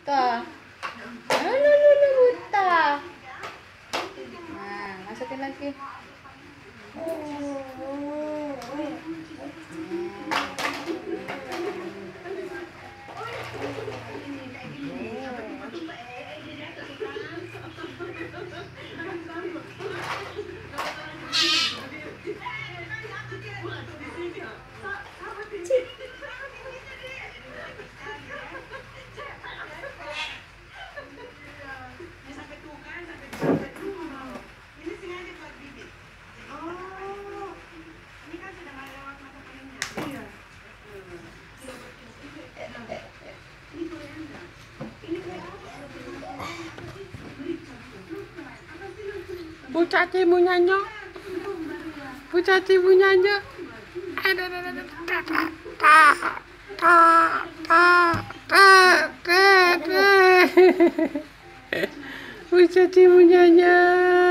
buta. Lu buta. Nah, masukin lagi. Bu Caci punya nyok. Bu Caci punya nyok. Bu Caci punya nyok.